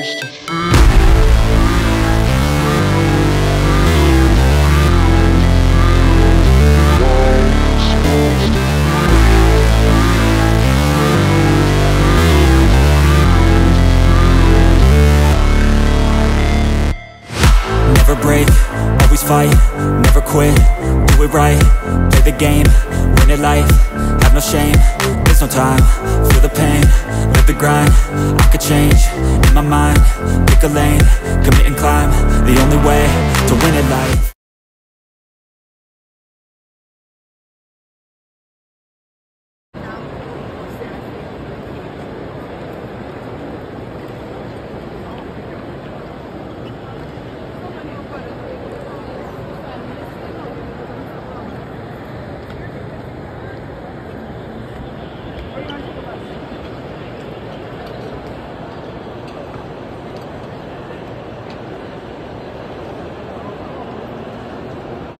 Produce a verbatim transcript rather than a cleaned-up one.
Never break, always fight, never quit, do it right, play the game, win it life, have no shame, there's no time, feel the pain, live the grind, I could change, in my mind, pick a lane, commit and climb, the only way to win it life.